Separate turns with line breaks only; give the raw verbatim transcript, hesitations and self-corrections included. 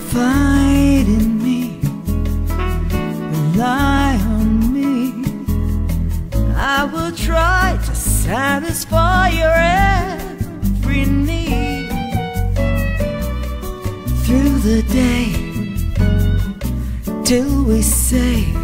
Confide in me, rely on me. I will try to satisfy your every need. Through the day, till we say